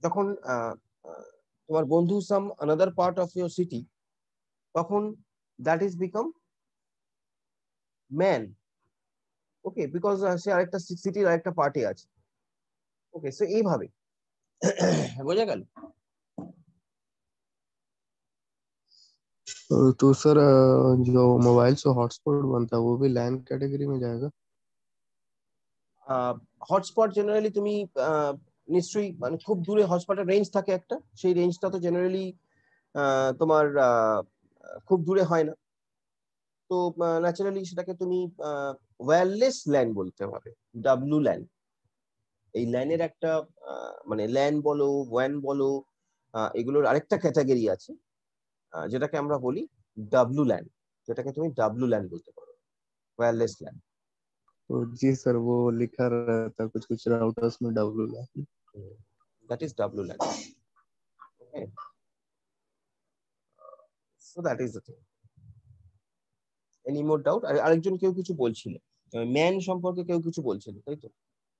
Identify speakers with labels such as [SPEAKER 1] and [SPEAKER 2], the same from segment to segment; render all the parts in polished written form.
[SPEAKER 1] যখন তোমার বন্ধু some another part of your city, তখন that is become MAN. Okay, because সে আরেকটা সিটির আরেকটা পার্টি আছে। ওকে, সো এইভাবে বোঝা গেল।
[SPEAKER 2] तो सर जो मोबाइल से हॉटस्पॉट बनता है वो भी लैन कैटेगरी में जाएगा?
[SPEAKER 1] হটস্পট জেনারেলি তুমি নিশ্চয়ই মানে খুব দূরে হটস্পটের রেঞ্জ থাকে একটা, সেই রেঞ্জটা তো জেনারেলি তোমার খুব দূরে হয় না। তো ন্যাচারালি সেটাকে তুমি ওয়্যারলেস ল্যান বলতে হবে, ডাব্লু ল্যান। এই ল্যানের একটা মানে ল্যান বলো ওয়ান বলো, এগুলোর আরেকটা ক্যাটাগরি আছে যেটাকে আমরা বলি ডাব্লু ল্যান, যেটাকে তুমি ডাব্লু ল্যান বলতে পারো, ওয়্যারলেস ল্যান।
[SPEAKER 2] तो जी सर, वो लिखा रहता है कुछ कुछ राउटर्स में W LAN.
[SPEAKER 1] That is W LAN. Okay, so that is the thing. Any more doubt? আরেকজন কেউ কিছু বলছিল, ম্যান সম্পর্কে কেউ কিছু বলছিল, তাই তো?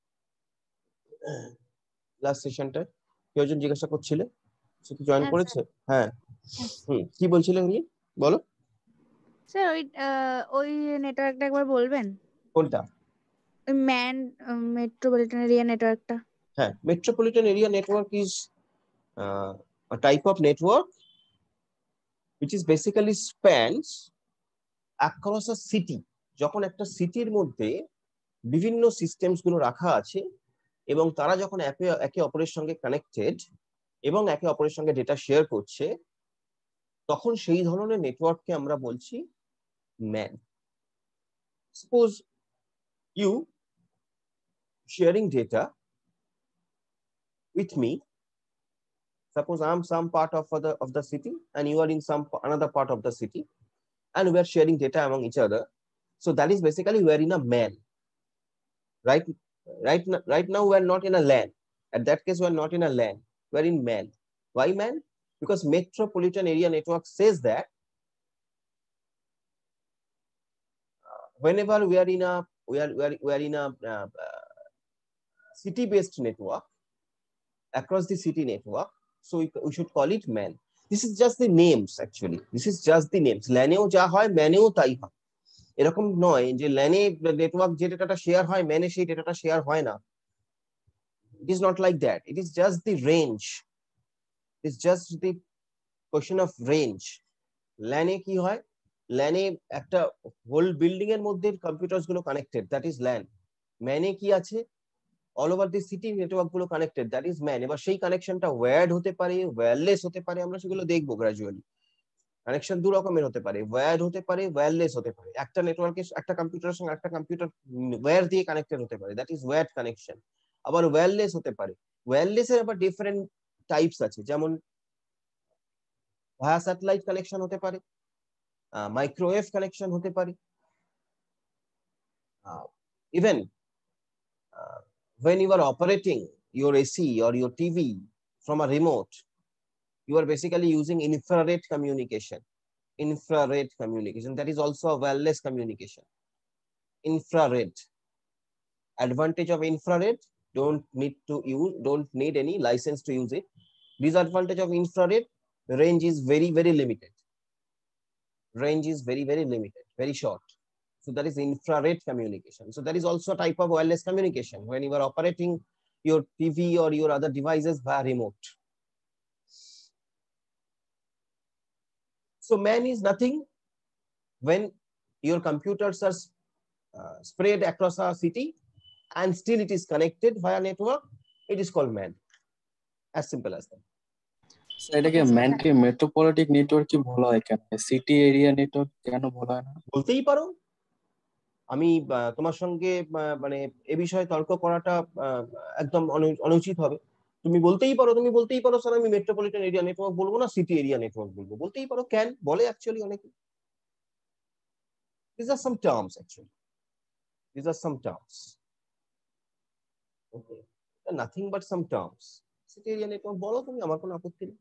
[SPEAKER 1] লাস্ট সেশনটা কেউ একজন জিজ্ঞাসা করছিলে, সে কি জয়েন
[SPEAKER 3] হ্যাঁ
[SPEAKER 1] করেছে?
[SPEAKER 3] স্যার।
[SPEAKER 1] হ্যাঁ,
[SPEAKER 3] হ্যাঁ
[SPEAKER 1] কি বলছিলে উনি, বলো।
[SPEAKER 3] স্যার, ওই নেটওয়ার্কটা একবার বলবেন?
[SPEAKER 1] কোনটা?
[SPEAKER 3] ওই মেট্রোপলিটন এরিয়া নেটওয়ার্কটা।
[SPEAKER 1] হ্যাঁ, metropolitan area network is a type of network which is basically spans across a city। যখন একটা সিটির মধ্যে বিভিন্ন সিস্টেমস গুলো রাখা আছে এবং তারা যখন একে অপরের সঙ্গে কানেক্টেড এবং একে অপরের সঙ্গে ডেটা শেয়ার করছে, তখন সেই ধরনের নেটওয়ার্ককে আমরা বলছি MAN. Suppose you sharing data with me. Suppose I am some part of the city and you are in some another part of the city, and we are sharing data among each other. So that is basically we are in a MAN. Right now we are not in a LAN. At that case we are not in a LAN. We are in MAN. Why MAN? Because metropolitan area network says that whenever we are in a city based network across the city network, so we should call it MAN. This is just the names, actually. This is just the names. LAN-এও যা হয় MAN-এও তাই হয়। এরকম নয় যে LAN-এ network যে ডেটাটা share হয় MAN-এ সেই ডেটাটা শেয়ার হয় না। It is not like that. It is just the range. It's just the question of range. LAN-এ কি হয়, LAN-এ একটা হোল বিল্ডিং এর মধ্যে কম্পিউটারস গুলো কানেক্টেড, দ্যাট ইজ LAN। MAN-এ কি আছে, all over the city network গুলো কানেক্টেড, দ্যাট ইজ ম্যান। এবার সেই কানেকশনটা ওয়্যার্ড হতে পারে, ওয়্যারলেস হতে পারে, আমরা সেগুলো দেখবো গ্রাজুয়ালি। কানেকশন দু রকমের হতে পারে, ওয়্যার্ড হতে পারে, ওয়্যারলেস হতে পারে। একটা নেটওয়ার্কে একটা কম্পিউটারের সঙ্গে একটা কম্পিউটার ওয়্যার দিয়ে কানেক্টেড হতে পারে, দ্যাট ইজ ওয়্যার্ড কানেকশন। আবার ওয়্যারলেস হতে পারে। ওয়্যারলেস এর আবার ডিফারেন্ট টাইপস আছে, যেমন ভায়া স্যাটেলাইট কানেকশন হতে পারে, মাইক্রোওয়েভ কানেকশন হতে পারে, even when you are operating your AC or your TV from a remote, you are basically using infrared communication. Infrared communication, that is also a wireless communication. Infrared. Advantage of infrared, don't need any license to use it. Disadvantage of infrared, range is very, very limited. Range is very, very limited, very short. So that is infrared communication. So that is also a type of wireless communication when you are operating your TV or your other devices via remote. So MAN is nothing when your computers are spread across a city and still it is connected via network. It is called MAN. As simple as that.
[SPEAKER 4] এটাকে ম্যানকে metropolitan network কি বলা হয় কেন, city area network কেন বলা হয় না?
[SPEAKER 1] বলতেই পারো। আমি তোমার সঙ্গে মানে এ বিষয়ে তর্ক করাটা একদম অনুচিত হবে। তুমি বলতেই পারো স্যার আমি মেট্রোপলিটন এরিয়া নেটওয়ার্ক বলবো না, সিটি এরিয়া নেটওয়ার্ক বলবো, বলতেই পারো। ক্যান বলে অ্যাকচুয়ালি অনেকে। These are some terms actually. These are some terms. Okay. Nothing but some terms. City area network বলো তুমি, আমার কোনো আপত্তি নেই।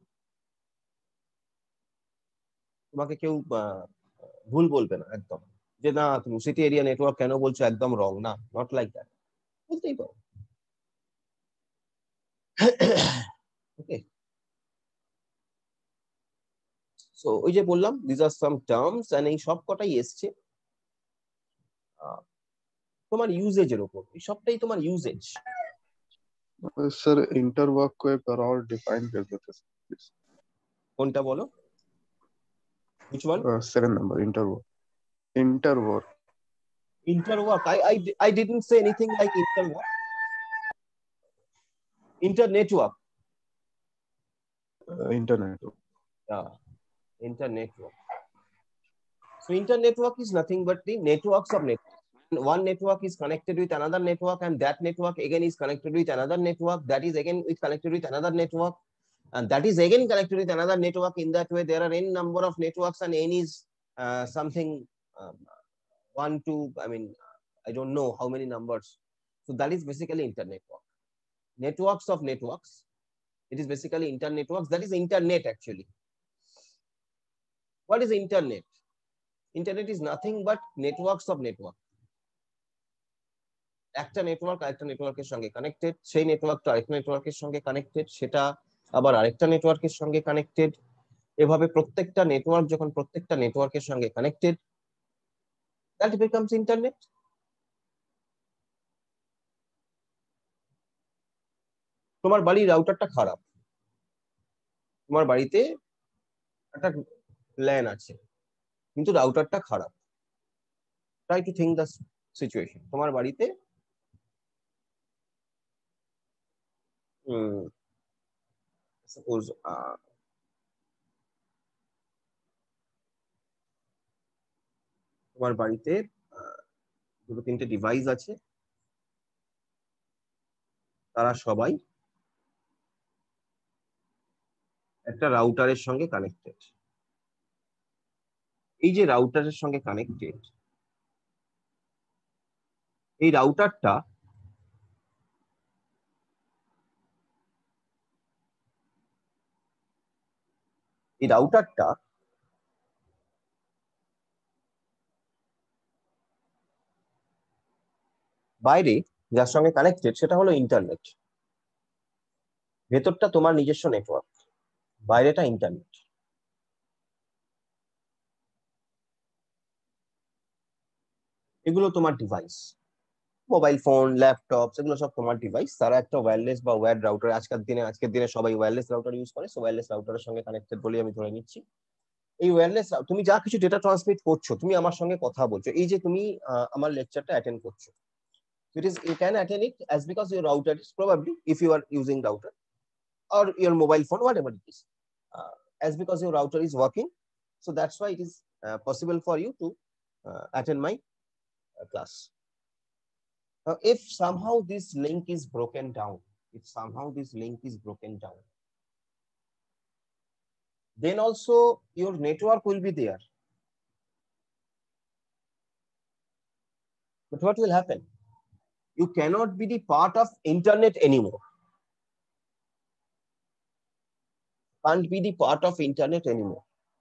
[SPEAKER 1] তোমাকে কেউ ভুল বলবে না একদম, যে না তুমি সিটি এরিয়া নেটওয়ার্ক কেন বলছো, একদম রং না, নট লাইক দ্যাট, বলতেই পারো। সো ওই যে বললাম this are some terms and এই সব কটাই এসছে তোমার ইউজেজের উপর, এই সবটাই তোমার ইউজেজ।
[SPEAKER 2] सर इंटरवर्क को एक बार और डिफाइन कर देते सर प्लीज।
[SPEAKER 1] কোনটা বলো, which one?
[SPEAKER 2] 7 number interwork. Interwork
[SPEAKER 1] Interwork. I didn't say anything like interwork. Internetwork.
[SPEAKER 2] Internet.
[SPEAKER 1] Yeah, internetwork. So internetwork is nothing but the networks of networks. One network is connected with another network, and that network again is connected with another network. That is again connected with another network, and that is again connected with another network. In that way, there are n number of networks, and n is something um, 1, 2. I mean, I don't know how many numbers. So that is basically internetwork. Networks of networks. It is basically internetworks. That is internet actually. What is internet? Internet is nothing but networks of network. একটা network আরেকটা নেটওয়ার্কের সঙ্গে connected, সেই নেটওয়ার্কটা আরেকটা নেটওয়ার্কের সঙ্গে connected, সেটা আবার আরেকটা নেটওয়ার্কের সঙ্গে কানেক্টেড। এভাবে প্রত্যেকটা নেটওয়ার্ক যখন প্রত্যেকটা নেটওয়ার্কের সঙ্গে কানেক্টেড, দ্যাট বিকামস ইন্টারনেট। তোমার বাড়ির রাউটারটা খারাপ, তোমার বাড়িতে একটা ল্যান আছে কিন্তু রাউটারটা খারাপ। Try to think the situation. তোমার বাড়িতে সাপোজ তোমার বাড়িতে দুটো তিনটে ডিভাইস আছে, তারা সবাই একটা রাউটারের সঙ্গে কানেক্টেড। এই যে রাউটারের সঙ্গে কানেক্টেড, এই রাউটারটা বাইরে যার সঙ্গে কানেক্টেড সেটা হলো ইন্টারনেট। ভেতরটা তোমার নিজস্ব নেটওয়ার্ক, বাইরেটা ইন্টারনেট। এগুলো তোমার ডিভাইস, মোবাইল ফোন, ল্যাপটপ, এগুলো সব তোমার ডিভাইস। তারা একটা ওয়্যারলেস বা ওয়্যার্ড রাউটার, আজকের দিনে সবাই ওয়্যারলেস রাউটার ইউজ করে, সো ওয়্যারলেস রাউটারের সঙ্গে কানেক্টেড বলে আমি ধরে নিচ্ছি। এই ওয়্যারলেস তুমি যা কিছু ডেটা ট্রান্সমিট করছো, তুমি আমার সঙ্গে কথা বলছো, এই যে তুমি আমার লেকচারটা অ্যাটেন্ড করছো, you can attend it as because your router is probably, if you are using router or your mobile phone, whatever it is, as because your router is working, so that's why it is possible for you to attend my class. Now if somehow this link is broken down, then also your network will be there, but what will happen? You cannot be the part of internet anymore. Can't be the part of internet anymore.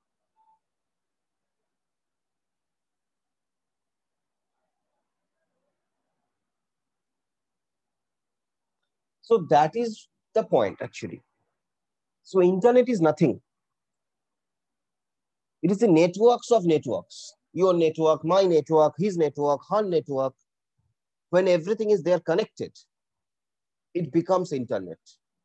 [SPEAKER 1] So that is the point actually. So internet is nothing. It is the networks of networks. Your network, my network, his network, her network. When everything is there connected, it becomes internet.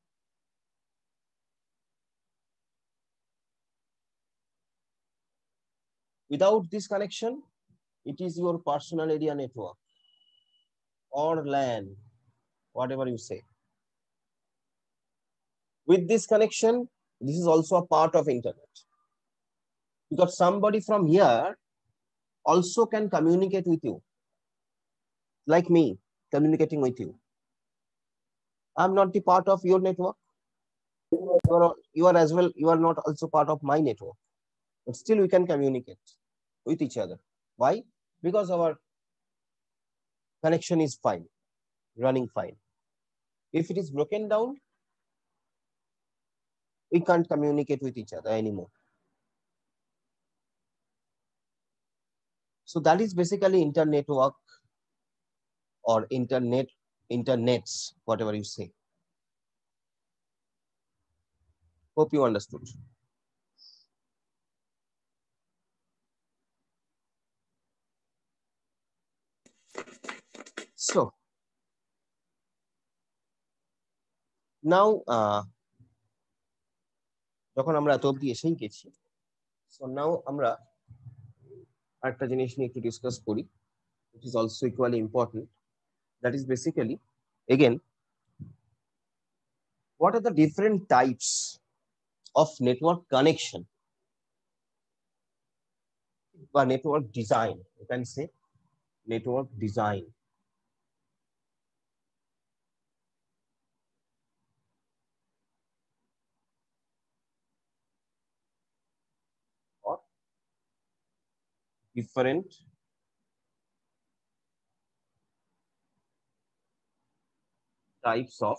[SPEAKER 1] Without this connection, it is your personal area network or LAN, whatever you say. With this connection, this is also a part of internet. Because somebody from here also can communicate with you, like me communicating with you. I'm not the part of your network. You are as well, you are not also part of my network. But still we can communicate with each other. Why? Because our connection is fine, running fine. If it is broken down, we can't communicate with each other anymore. So that is basically internetwork or internets, whatever you say. Hope you understood. So now যখন আমরা এত অব্দি এসেই গেছি, so now আমরা আরেকটা জিনিস নিয়ে একটু ডিসকাস করি, which is also equally important. That is basically, again, what are the different types of network connection or network design? You can say network design. Or different types of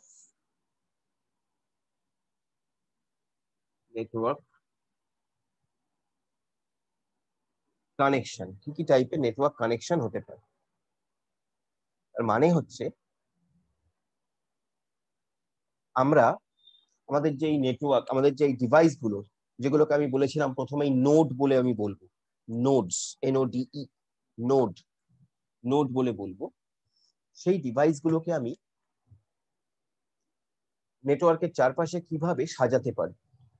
[SPEAKER 1] network connection. কি কি টাইপের network connection হতে পারে? তার মানে হচ্ছে আমরা আমাদের যে নেটওয়ার্ক, আমাদের যে ডিভাইস গুলো, যেগুলোকে আমি বলেছিলাম প্রথমেই নোড বলে আমি বলবো, নোডস, NODE, নোড, নোড বলে বলবো, সেই ডিভাইস গুলোকে আমি নেটওয়ার্কের চারপাশে কিভাবে সাজাতে পারি।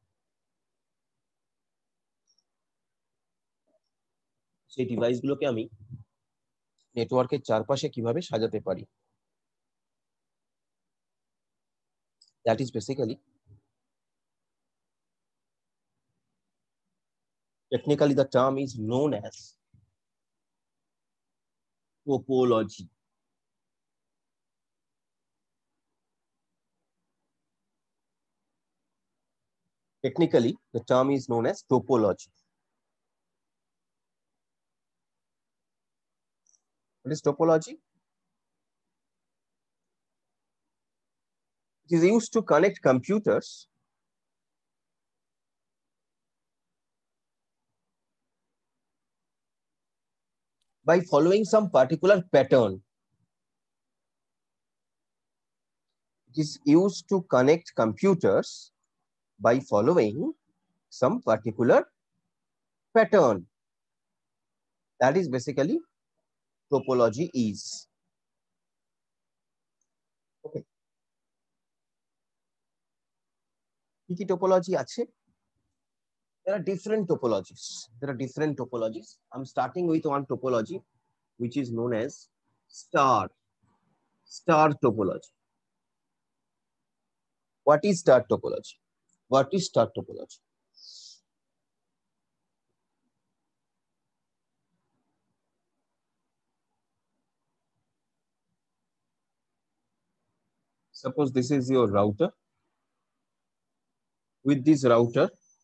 [SPEAKER 1] সেই ডিভাইস গুলোকে আমি নেটওয়ার্কের চারপাশে কিভাবে সাজাতে পারি, that is basically, technically the term is known as topology. Technically the term is known as topology. What is topology? It is used to connect computers by following some particular pattern. It is used to connect computers by following some particular pattern. That is basically topology is. Okay. কি topology আছে? There are different topologies. There are different topologies. I'm starting with one topology, which is known as star topology. What is star topology? What is star topology? Suppose this is your router. With this router,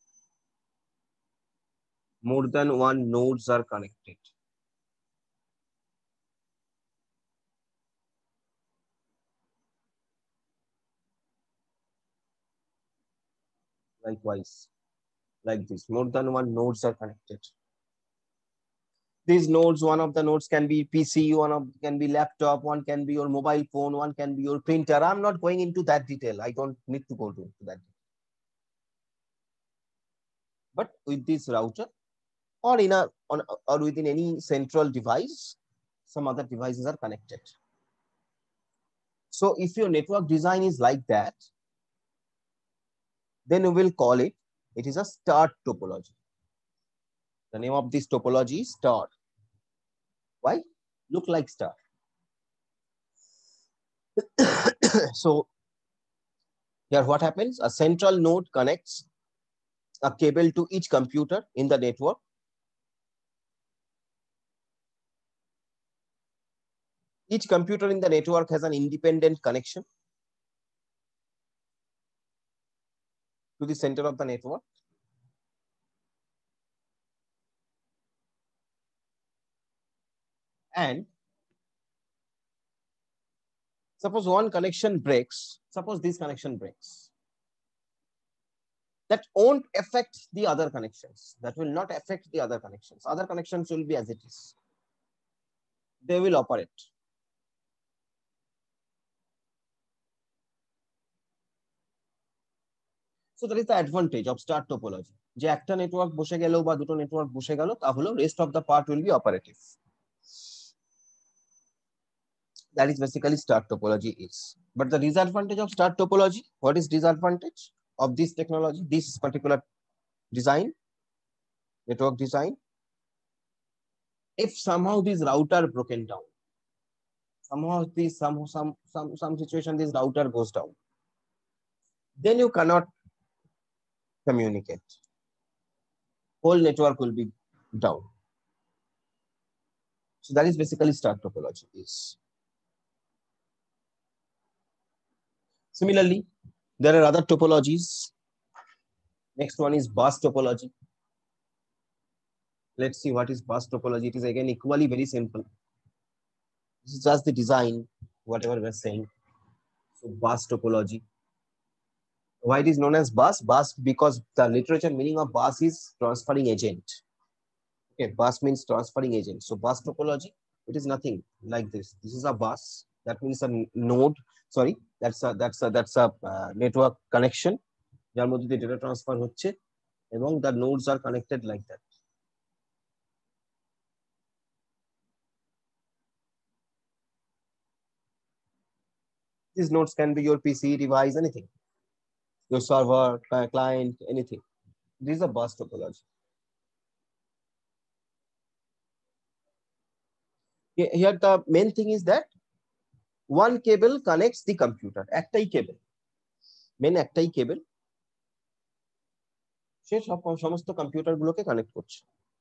[SPEAKER 1] more than one nodes are connected. Likewise, like this, more than one nodes are connected. These nodes, one of the nodes can be PC, one of can be laptop, one can be your mobile phone, one can be your printer. I'm not going into that detail. I don't need to go into that. But with this router, or in a or within any central device, some other devices are connected. So if your network design is like that, then we will call it, it is a star topology. The name of this topology is star. Why? Look like star. So here what happens? A central node connects a cable to each computer in the network. Each computer in the network has an independent connection to the center of the network. And suppose one connection breaks, suppose this connection breaks, that won't affect the other connections. That will not affect the other connections. Other connections will be as it is. They will operate. So that is the advantage of star topology. যে একটা network বসে গেল বা দুটো network বসে গেল, তাহলে rest of the part will be operative. That is basically star topology is. But the disadvantage of star topology, what is disadvantage of this technology, this particular design, network design? If somehow this router broken down, somehow this some situation this router goes down, then you cannot communicate. Whole network will be down. So that is basically star topology is. Similarly, there are other topologies. Next one is bus topology. Let's see what is bus topology. It is again equally very simple. This is just the design, whatever we're saying. So bus topology. Why it is known as bus? Bus because the literature meaning of bus is transferring agent. Okay, bus means transferring agent. So bus topology, it is nothing like this. This is a bus. That means a node. Sorry, that's a network connection. যার মধ্যে দিয়ে data transfer হচ্ছে এবং the nodes are connected like that. These nodes can be your PC, device, anything. Your server, client, anything. This is a bus topology. Here the main thing is that one cable connects the computer. একটাই cable. Main একটাই cable. সে সমস্ত computer গুলোকে connect করছে।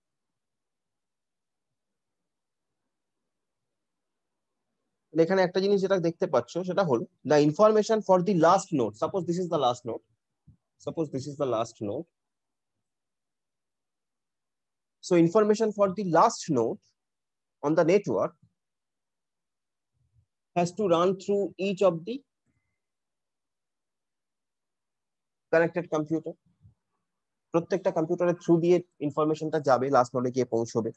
[SPEAKER 1] এখানে একটা জিনিস যেটা দেখতে পাচ্ছ সেটা হলো the information for the last node. Suppose this is the last node. Suppose this is the last node. So information for the last node on the network has to run through each of the connected computer. প্রত্যেকটা কম্পিউটারের through দিয়ে ইনফরমেশনটা যাবে, last নোডে গিয়ে পৌঁছবে।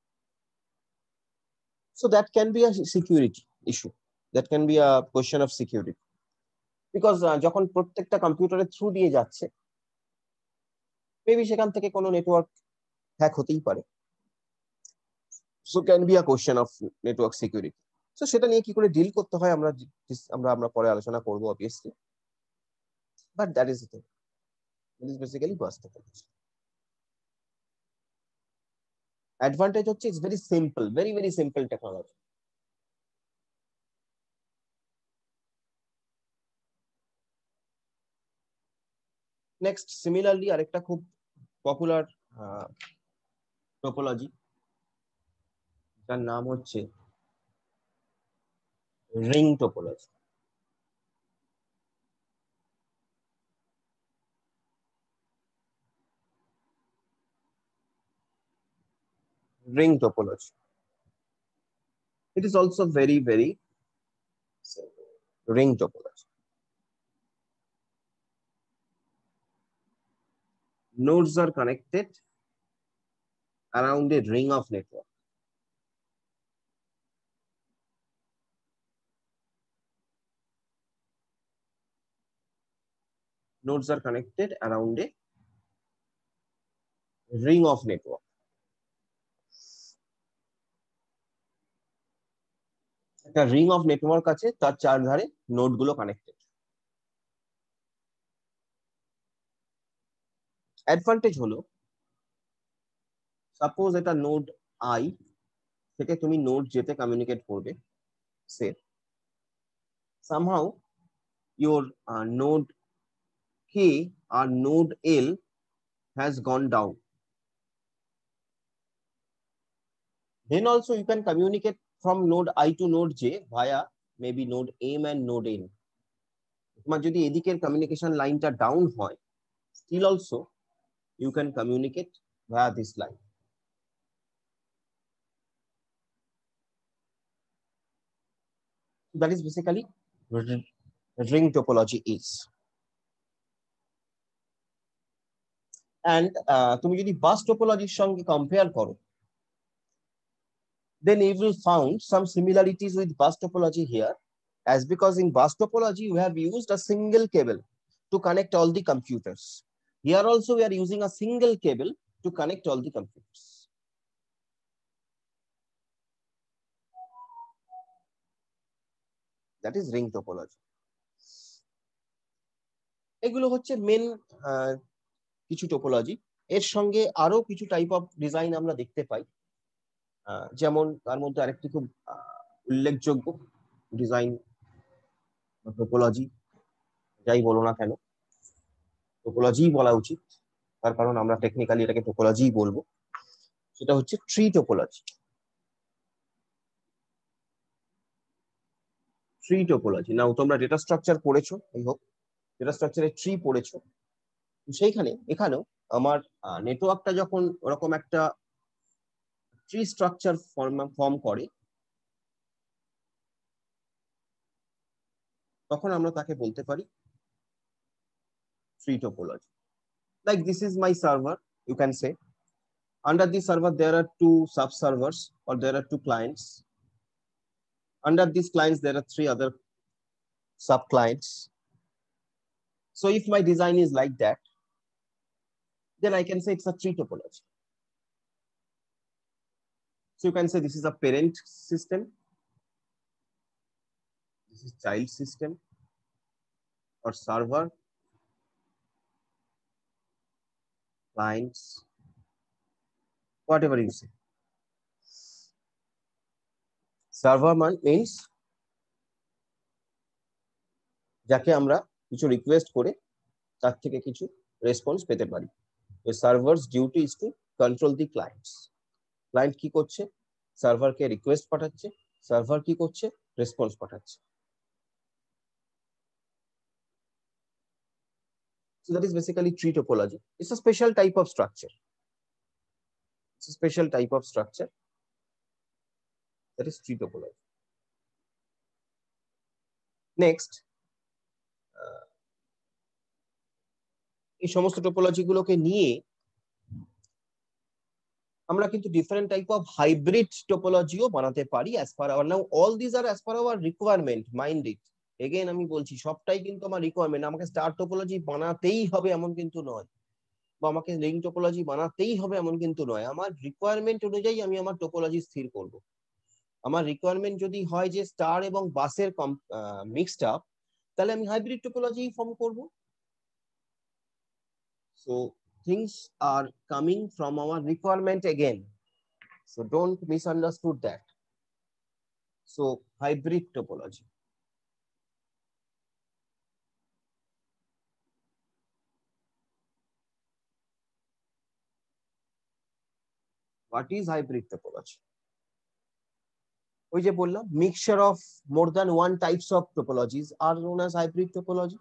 [SPEAKER 1] So that can be a security issue. That can be a question of security. Because যখন প্রত্যেকটা কম্পিউটারের থ্রু দিয়ে যাচ্ছে, মেবি সেখান থেকে কোনো নেটওয়ার্ক হ্যাক হতেই পারে। So can be a question of network security. So সেটা নিয়ে কি করে ডিল করতে হয় আমরা পরে আলোচনা করব obviously. But that is the thing. It is basically bus topology. Advantage হচ্ছে it's very simple, very simple technology. Next, similarly আরেকটা খুব পপুলার টোপোলজি, যার নাম হচ্ছে ring topology. Ring topology. It is also very simple. Ring topology. Nodes are connected around a ring of network. Nodes are connected around a ring of network. একটা ring of network আছে, তার চারধারে node গুলো connected. Advantage হলো suppose এটা node I থেকে তুমি node যেতে কমিউনিকেট করবে, সে somehow your node K or node L has gone down. Then also you can communicate from node I to node J via maybe node M and node N. তোমার যদি এদিকের communication লাইনটা down হয়, still also you can communicate via this line. That is basically ring topology is. And তুমি যদি বাস টোপোলজির সঙ্গে compare করো, then you will found some similarities with bus topology here, as because in bus topology we have used a single cable to connect all the computers. Here also we are using a single cable to connect all the computers. That is ring topology. এগুলো হচ্ছে main কিছু topology. এর সঙ্গে আরো কিছু type of design আমরা দেখতে পাই, যেমন তার মধ্যে আরেকটি খুব উল্লেখযোগ্য ডিজাইন টোপোলজি, যাই বলো না কেন টোপোলজি বলা উচিত, তার কারণ আমরা টেকনিক্যালি এটাকে টোপোলজি বলবো, সেটা হচ্ছে tree topology. Tree topology now তোমরা ডেটা স্ট্রাকচার পড়েছো, এই হোক ডেটা স্ট্রাকচারে ট্রি পড়েছো, সেইখানে এখানেও আমার নেটওয়ার্কটা যখন ওরকম একটা ট্রি স্ট্রাকচার ফর্ম করে, তখন আমরা তাকে বলতে পারি tree topology. Like this is my server, you can say. Under this server, there are two sub-servers or there are two clients. Under these clients, there are three other sub-clients. So if my design is like that, then I can say it's a tree topology. So you can say this is a parent system, this is child system, or server, clients, whatever you say. Server means যাকে আমরা কিছু request করে তার থেকে কিছু response পেতে পারি। Server's duty is to control the clients. Client কি করছে? সার্ভারকে রিকোয়েস্ট পাঠাচ্ছে, সার্ভার কি করছে? রেসপন্স পাঠাচ্ছে। So that is basically tree topology. It's a special type of structure. It's a special type of structure. That is tree topology. Next, এই সমস্ত topology গুলোকে নিয়ে আমরা কিন্তু ডিফারেন্ট টাইপ অফ হাইব্রিড টোপোলজিও বানাতে পারি as per our. Now all this are as per our requirement, mind it. Again আমি বলছি সবটাই কিন্তু আমার রিকোয়ারমেন্ট। আমাকে স্টার টোপোলজি বানাতেই হবে এমন কিন্তু নয়, বা আমাকে রিং টোপোলজি বানাতেই হবে এমন কিন্তু নয়। আমার রিকোয়ারমেন্ট অনুযায়ী আমি আমার টোপোলজি স্থির করব। আমার রিকোয়ারমেন্ট যদি হয় যে স্টার এবং বাসের মিক্সড আপ, তাহলে আমি হাইব্রিড টোপোলজি ফর্ম করব। So things are coming from our requirement again, so don't misunderstood that. So hybrid topology, what is hybrid topology? ওই যে বললাম mixture of more than one types of topologies are known as hybrid topology.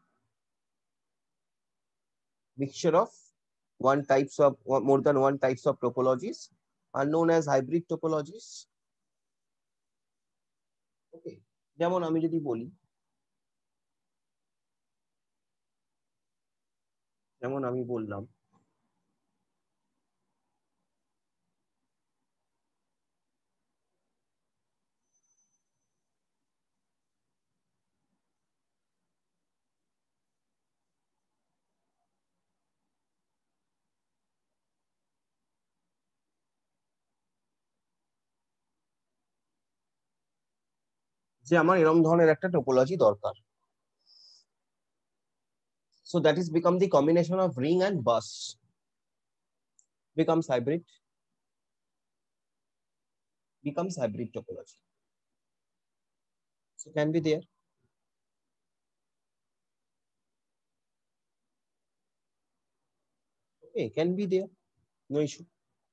[SPEAKER 1] Mixture of more than one types of topologies are known as hybrid topologies. Okay, যেমন আমি যদি বলি, যেমন আমি বললাম যে আমার এরকম ধরনের একটা টোপোলজি দরকার। So that is become the combination of ring and bus, becomes hybrid topology. So can be there. Okay, can be there, no issue.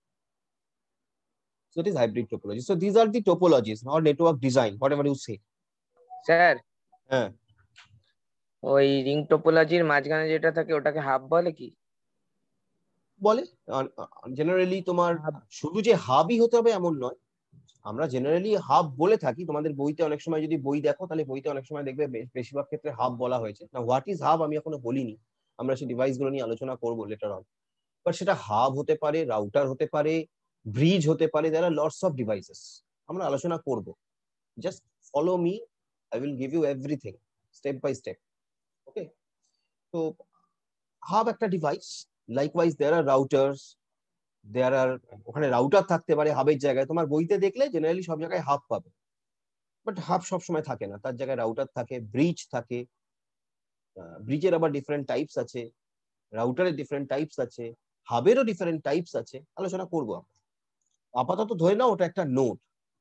[SPEAKER 1] So it is hybrid topology. So these are the topologies or network design, whatever you say.
[SPEAKER 5] Sir
[SPEAKER 1] হ্যাঁ,
[SPEAKER 5] ওই ring টোপোলজির মাঝখানে যেটা থাকে ওটাকে hub বলে কি?
[SPEAKER 1] বলে generally তোমার শুধু যে হাবই হতে হবে এমন নয়, আমরা জেনারেলি হাব বলে থাকি। তোমাদের বইতে অনেক সময় যদি বই দেখো, তাহলে বইতে অনেক সময় দেখবে বেশিরভাগ ক্ষেত্রে হাব বলা হয়েছে। না, হোয়াট ইজ হাব আমি এখনো বলিনি, আমরা সেই ডিভাইস গুলো নিয়ে আলোচনা করবো লেটার অন। বাট সেটা হাব হতে পারে, রাউটার হতে পারে, ব্রিজ হতে পারে, there are lots of devices, আমরা আলোচনা করব। Just follow me, I will give you everything step by step. Okay, তো হাব একটা device, likewise there are routers, there are ওখানে রাউটার থাকতে পারে হাবের জায়গায়। তোমার বইতে দেখলে জেনারেলি সব জায়গায় হাব পাবে। বাট হাব সবসময় থাকে না, তার জায়গায় রাউটার থাকে, ব্রিজ থাকে। ব্রিজের আবার ডিফারেন্ট টাইপস আছে, রাউটারের ডিফারেন্ট টাইপস আছে, হাবেরও ডিফারেন্ট টাইপস আছে, আলোচনা করবো আমরা। আপাতত ধরে নাও ওটা একটা নোড।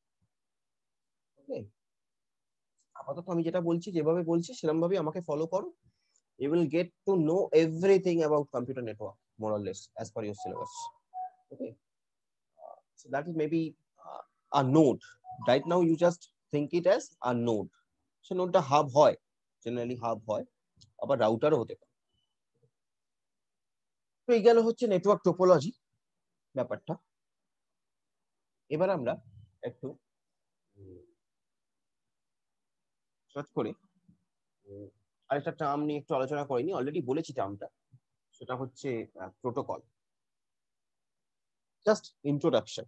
[SPEAKER 1] ওকে, আপাতত আমি যেটা বলছি, যেভাবে বলছি সেরকম ভাবে আমাকে ফলো করো। You will get to know everything about computer network more or less as per your syllabus. Okay, so that is maybe a node. Right now you just think it as a node. So node টা hub হয়, generally hub হয়, আবার রাউটারও হতে পারে। তো এই গেল হচ্ছে নেটওয়ার্ক টোপোলজি ব্যাপারটা। এবার আমরা একটু সার্চ করে আরেকটা টার্ম নিয়ে একটু আলোচনা করিনি, অলরেডি বলেছি টার্মটা, সেটা হচ্ছে প্রোটোকল। জাস্ট ইন্ট্রোডাকশন,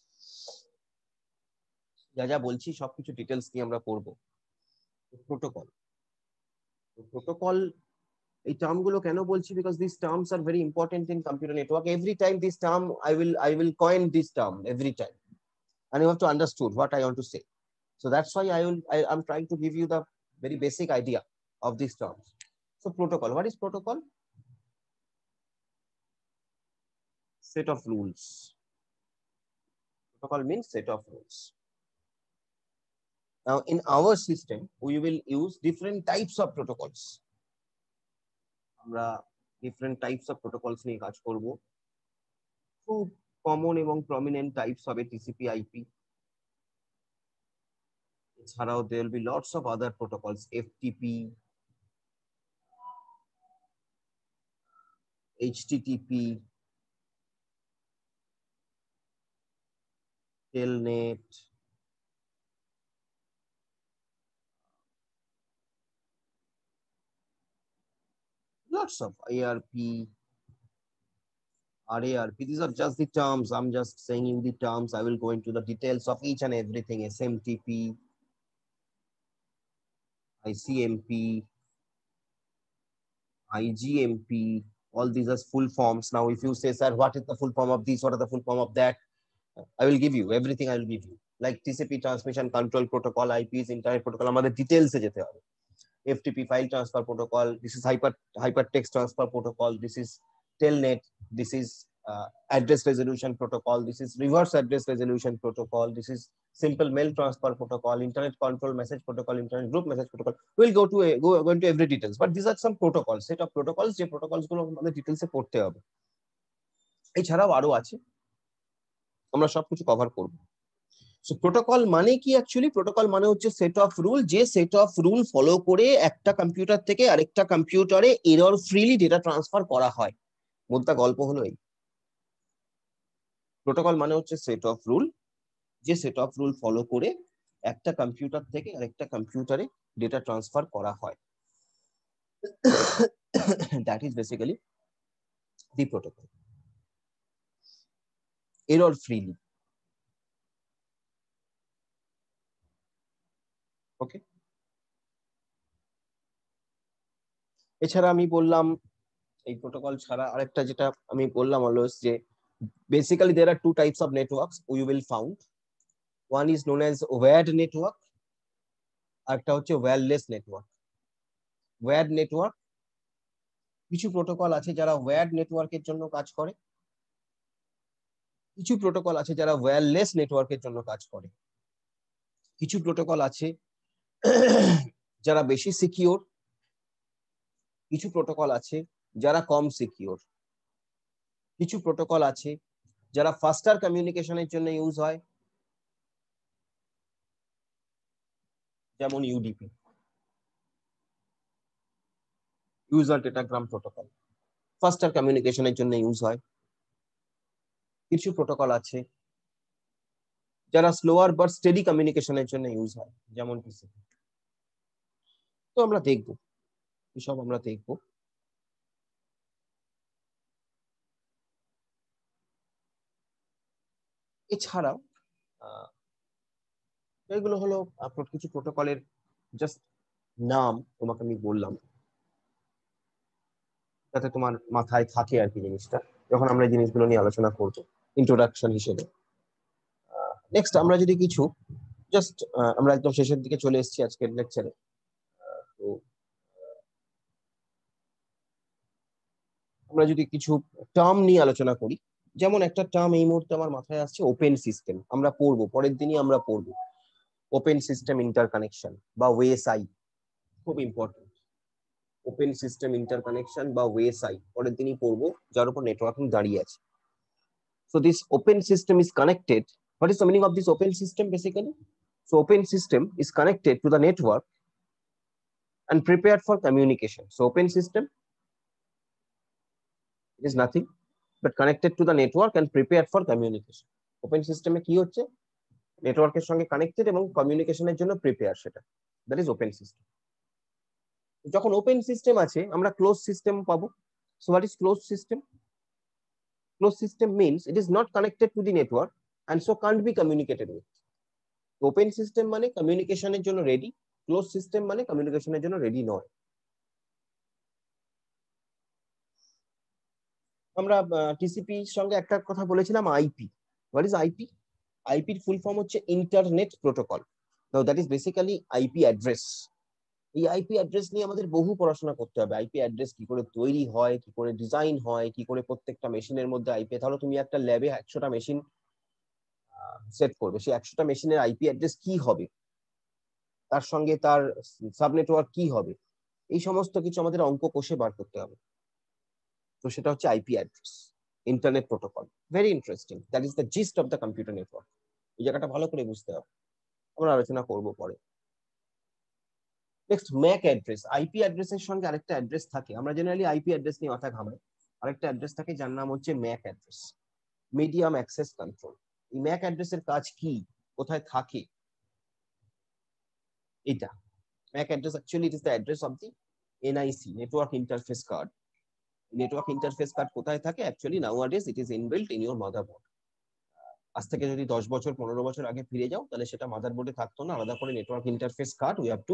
[SPEAKER 1] যা যা বলছি সবকিছু ডিটেলস নিয়ে আমরা পড়বো। প্রোটোকল, প্রোটোকল এই টার্ম গুলো কেন বলছি, because this terms are very important in computer network. Every time this term I will coin this term every time, and you have to understood what I want to say. So that's why I'm trying to give you the very basic idea of these terms. So protocol, what is protocol? Set of rules. Protocol means set of rules. Now in our system we will use different types of protocols. আমরা different types of protocols নিয়ে কাজ করব। খুব common এবং prominent types হবে TCP IP, এছাড়াও there will be lots of other protocols, FTP, HTTP, Telnet, lots of IRP, RARP. These are just the terms. I'm just saying you the terms. I will go into the details of each and everything. SMTP, ICMP, IGMP, all these are full forms. Now if you say, sir, what is the full form of this, what are the full form of that, I will give you everything. I will give you, like TCP, transmission control protocol, IPs, internet protocol, আমাদের details এ যেতে হবে। FTP, file transfer protocol, this is hypertext transfer protocol, this is Telnet, this is address resolution protocol, this is reverse address resolution protocol, this is simple mail transfer protocol, internet control message protocol, internet group message protocol. We'll go into every details, but these are some protocols, set of protocols, যে protocols গুলো আমাদের ডিটেইলসে পড়তে হবে। এছাড়াও আরো আছে, আমরা সবকিছু কভার করব। সো প্রোটোকল মানে কি অ্যাকচুয়ালি? প্রোটোকল মানে হচ্ছে সেট অফ রুল, যে সেট অফ রুল ফলো করে একটা কম্পিউটার থেকে আরেকটা কম্পিউটারে এরর ফ্রিলি ডেটা ট্রান্সফার করা হয়। মোদ্দা গল্প হলো এই, প্রোটোকল মানে হচ্ছে সেট অফ রুল, যে সেট অফ রুল ফলো করে একটা কম্পিউটার থেকে আরেকটা কম্পিউটারে ডেটা ট্রান্সফার করা হয়। That is basically the protocol, error freely. Okay, এছাড়া আমি বললাম এই প্রোটোকল ছাড়া আরেকটা যেটা আমি বললাম অলওয়েজ, যে basically there are two types of networks you will found. One is known as wired network, আরেকটা হচ্ছে wireless network. Wired network, কিছু প্রোটোকল আছে যারা wired নেটওয়ার্কের জন্য কাজ করে, কিছু প্রোটোকল আছে যারা wireless নেটওয়ার্কের জন্য কাজ করে, কিছু প্রোটোকল আছে যারা বেশি সিকিউর, কিছু প্রোটোকল আছে যারা কম সিকিউর, কিছু প্রোটোকল আছে যারা ফাস্টার কমিউনিকেশনের জন্য ইউজ হয়, যেমন UDP, user datagram protocol, faster কমিউনিকেশনের জন্য ইউজ হয়। কিছু প্রোটোকল আছে যারা স্লোয়ার বাট স্টেডি কমিউনিকেশনের জন্য ইউজ হয়, যেমন TCP। তো আমরা দেখব, এসব আমরা দেখব। এছাড়াও এগুলো হলো কিছু প্রোটোকলের জাস্ট নাম তোমাকে আমি বললাম, যাতে তোমার মাথায় থাকে আর কি জিনিসটা, যখন আমরা এই জিনিসগুলো নিয়ে আলোচনা করব ইন্ট্রোডাকশন হিসেবে। নেক্সট আমরা যদি কিছু জাস্ট আমরা একদম শেষের দিকে চলে এসেছি আজকের লেকচারে। তো আমরা যদি কিছু টার্ম নিয়ে আলোচনা করি, যেমন একটা টার্ম এই মুহূর্তে আমার মাথায় আসছে, ওপেন সিস্টেম। আমরা পড়বো, পরের দিনই আমরা পড়বো ওপেন সিস্টেম ইন্টারকানেকশন বা ওএসআই, খুব ইম্পর্টেন্ট। ওপেন সিস্টেম ইন্টারকানেকশন বা ওএসআই পরের দিনই পড়বো, যার উপর নেটওয়ার্কিং দাঁড়িয়ে আছে। So this open system is connected. What is the meaning of this open system basically? So open system is connected to the network and prepared for communication. So open system is nothing but connected to the network and prepared for communication. Open system এ কি হচ্ছে, নেটওয়ার্কের সঙ্গে connected এবং কমিউনিকেশনের জন্য prepare, সেটা that is open system. যখন open system আছে আমরা ক্লোজ সিস্টেম পাবো। So what is close system? Closed system means it is not connected to the network and so can't be communicated with. Open system মানে কমিউনিকেশনের জন্য ready, close system মানে কমিউনিকেশনের জন্য রেডি নয়। আমরা টিসিপি সঙ্গে একটা কথা বলেছিলাম, আইপি। What is IP? আইপির ফুল ফর্ম হচ্ছে internet protocol. Now that is basically IP address. এই আইপি অ্যাড্রেস নিয়ে আমাদের বহু পড়াশোনা করতে হবে। আইপি অ্যাড্রেস কি করে তৈরি হয়, কি করে ডিজাইন হয়, কি করে প্রত্যেকটা মেশিনের মধ্যে আইপি। ধরো তুমি একটা ল্যাবে 100টা মেশিন সেট করবে, সেই 100টা মেশিনের আইপি অ্যাড্রেস কি হবে, তার সঙ্গে তার সাব নেটওয়ার্ক কি হবে, এই সমস্ত কিছু আমাদের অঙ্ক কষে বার করতে হবে। তো সেটা হচ্ছে IP address, internet protocol. Very interesting, that is the gist of the computer network. এই জায়গাটা ভালো করে বুঝতে হবে, আমরা আলোচনা করব পরে। Next, MAC address. আইপি অ্যাড্রেসের সঙ্গে আরেকটা অ্যাড্রেস থাকে, আমরা জেনারেলি আইপি অ্যাড্রেস নিয়ে মাথা ঘামাই। আরেকটা অ্যাড্রেস থাকে যার নাম হচ্ছে MAC address, medium access control. এই ম্যাক অ্যাড্রেসের কাজ কি, কোথায় থাকে? এটা MAC address, actually it is the address of the NIC, network interface card. Network interface card কোথায় থাকে? Actually nowadays it is inbuilt in your motherboard. আজ থেকে যদি 10 বছর 15 বছর আগে ফিরে যাও, তাহলে সেটা মাদারবোর্ডে থাকতো না, আলাদা করে network interface card we have to,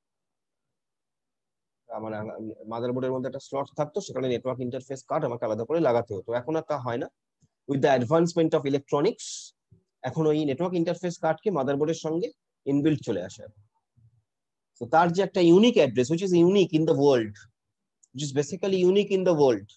[SPEAKER 1] আমার মাদারবোর্ডের মধ্যে একটা স্লট থাকতো, সেখানে নেটওয়ার্ক ইন্টারফেস কার্ড আমাকে আলাদা করে লাগাতে হতো। এখন আর তা হয় না। With the advancement of electronics এখন ওই নেটওয়ার্ক ইন্টারফেস কার্ডকে মাদারবোর্ডের সঙ্গে ইনবিল্ট চলে আসে। তো তার যে একটা unique address, which is unique in the world, which is basically unique in the world,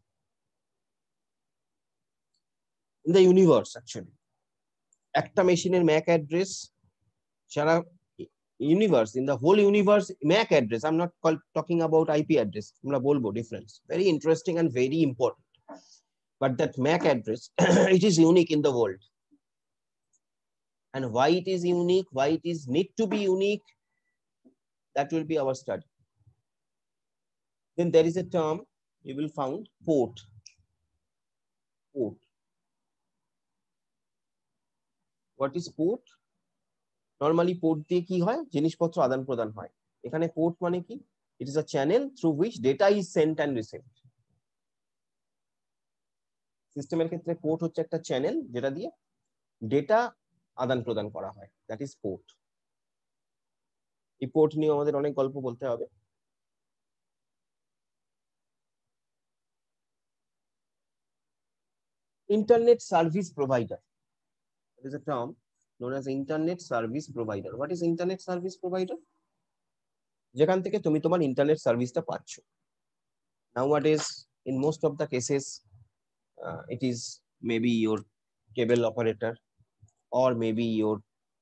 [SPEAKER 1] in the universe actually, একটা মেশিনের ম্যাক অ্যাড্রেস সারা universe, in the whole universe MAC address, I am not talking about IP address, আমরা বলবো difference, very interesting and very important, but that MAC address it is unique in the world. And why it is unique, why it is need to be unique, that will be our study. Then there is a term you will found, port. Port. What is port? Normally port দিয়ে কি হয়, জিনিসপত্র আদান প্রদান হয়। এখানে port মানে কি? It is a channel through which data is sent and received. সিস্টেমের ক্ষেত্রে port হচ্ছে একটা চ্যানেল যেটা দিয়ে ডেটা আদান প্রদান করা হয়, that is port. এই port নিয়ে আমাদের অনেক গল্প বলতে হবে। Internet service provider. It is a term known as internet service provider. What is internet service provider? যেখান থেকে তুমি তোমার ইন্টারনেট সার্ভিসটা পাচ্ছ। Nowadays in most of the cases it is maybe your cable operator or maybe your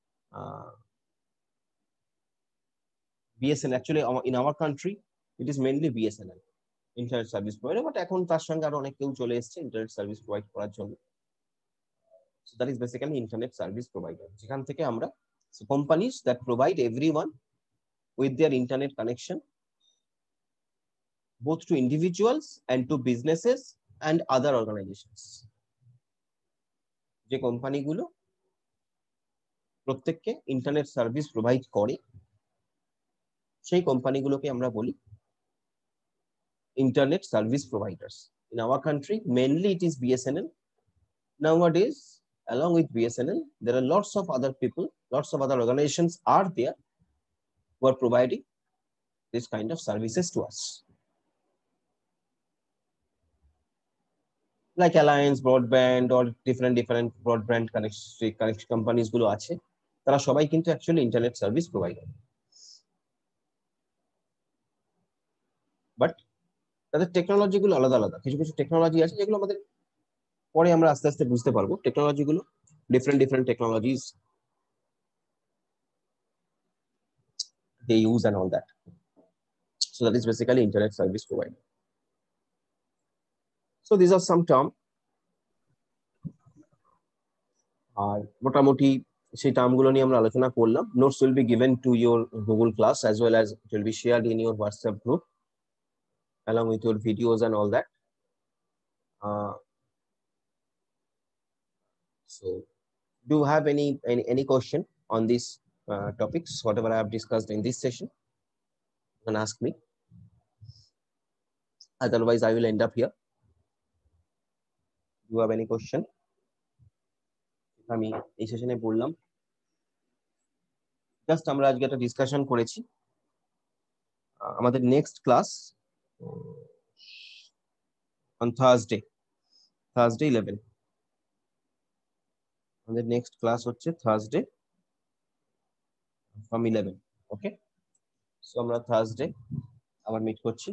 [SPEAKER 1] BSNL. Actually in our country it is mainly BSNL, internet service provider, but এখন তার সঙ্গে আরো অনেক কেউ চলে এসেছে ইন্টারনেট সার্ভিস প্রোভাইড করার জন্য। So that is basically internet service provider, যেখান থেকে আমরা, so companies that provide everyone with their internet connection, both to individuals and to businesses and other organizations. যে কোম্পানিগুলো প্রত্যেককে ইন্টারনেট সার্ভিস প্রোভাইড করে, সেই কোম্পানিগুলোকে আমরা বলি internet service providers. In our country mainly it is BSNL. Nowadays along with BSNL there are lots of other people, lots of other organizations are there who are providing this kind of services to us, like Alliance Broadband or different broadband connection companies গুলো আছে, তারা সবাই কিন্তু actually internet service provider, but তাদের technology গুলো আলাদা আলাদা। কিছু কিছু টেকনোলজি আছে যেগুলো আমাদের পরে আমরা আস্তে আস্তে বুঝতে পারবো। টেকনোলজি গুলো different technologies they use and all that. So that is basically internet service provider. So these are some term. আর মোটামুটি সেই টার্মগুলো নিয়ে আমরা আলোচনা করলাম। Notes will be given to your Google class as well as it will be shared in your WhatsApp group along with your videos and all that. So do you have any question on these topics, whatever I have discussed in this session? You can ask me. Otherwise, I will end up here. Do you have any question? আমি এই সেশনে বললাম, just আমরা আজকে একটা discussion করেছি। আমাদের next class on Thursday 11. আমাদের নেক্সট ক্লাস হচ্ছে Thursday from 11. ওকে, সো আমরা Thursday আবার মিট করছি।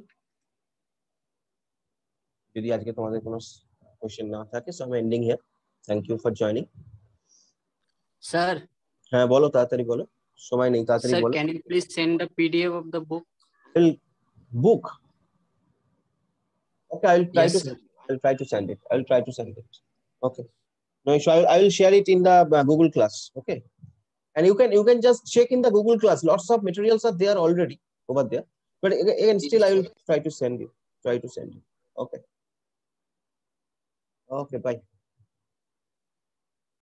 [SPEAKER 1] যদি আজকে তোমাদের কোনো কোশ্চেন না থাকে, সো আমি ending here. Thank you for joining.
[SPEAKER 6] Sir,
[SPEAKER 1] হ্যাঁ বলো, তাড়াতাড়ি বলো, সময় নেই, তাড়াতাড়ি
[SPEAKER 6] sir,
[SPEAKER 1] বলো।
[SPEAKER 6] can you please send the PDF of the book?
[SPEAKER 1] Book. Okay, I will try
[SPEAKER 6] Yes,
[SPEAKER 1] to.
[SPEAKER 6] sir.
[SPEAKER 1] I'll try to send it. I'll try to send it. Okay. No issue. I will share it in the Google class. Okay. And you can just check in the Google class. Lots of materials are there already over there. But again, still I will try to send you. Okay. Okay. Bye.